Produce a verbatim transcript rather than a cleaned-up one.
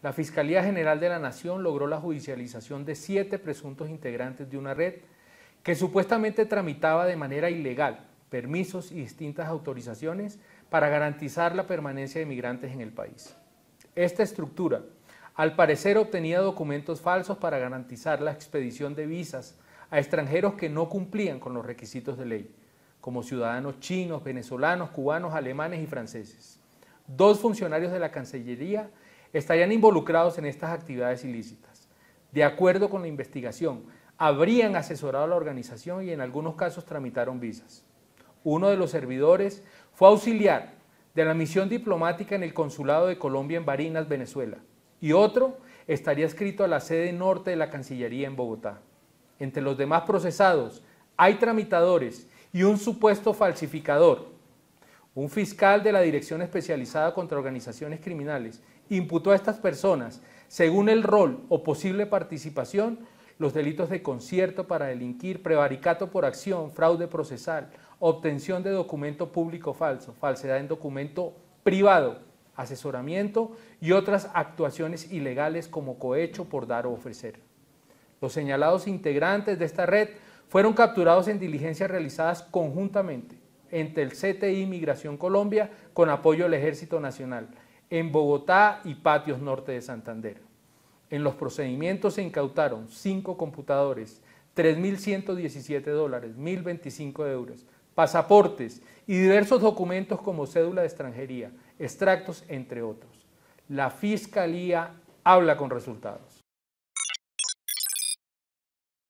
la Fiscalía General de la Nación logró la judicialización de siete presuntos integrantes de una red que supuestamente tramitaba de manera ilegal permisos y distintas autorizaciones para garantizar la permanencia de migrantes en el país. Esta estructura, al parecer, obtenía documentos falsos para garantizar la expedición de visas a extranjeros que no cumplían con los requisitos de ley, como ciudadanos chinos, venezolanos, cubanos, alemanes y franceses. Dos funcionarios de la Cancillería estarían involucrados en estas actividades ilícitas. De acuerdo con la investigación, habrían asesorado a la organización y en algunos casos tramitaron visas. Uno de los servidores fue auxiliar de la misión diplomática en el Consulado de Colombia en Barinas, Venezuela, y otro estaría adscrito a la sede norte de la Cancillería en Bogotá. Entre los demás procesados hay tramitadores y un supuesto falsificador. Un fiscal de la Dirección Especializada contra Organizaciones Criminales imputó a estas personas, según el rol o posible participación, los delitos de concierto para delinquir, prevaricato por acción, fraude procesal, obtención de documento público falso, falsedad en documento privado, asesoramiento y otras actuaciones ilegales como cohecho por dar o ofrecer. Los señalados integrantes de esta red fueron capturados en diligencias realizadas conjuntamente entre el C T I Migración Colombia con apoyo del Ejército Nacional en Bogotá y Patios Norte de Santander. En los procedimientos se incautaron cinco computadores, tres mil ciento diecisiete dólares, mil veinticinco euros, pasaportes y diversos documentos como cédula de extranjería, extractos, entre otros. La Fiscalía habla con resultados.